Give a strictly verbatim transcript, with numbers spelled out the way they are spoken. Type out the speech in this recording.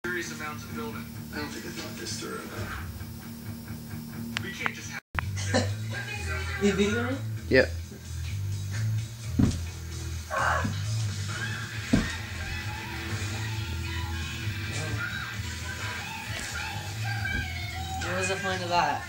serious amounts of building. I don't think I thought this through. We can't just have. You video me? Yep. What was the point of that?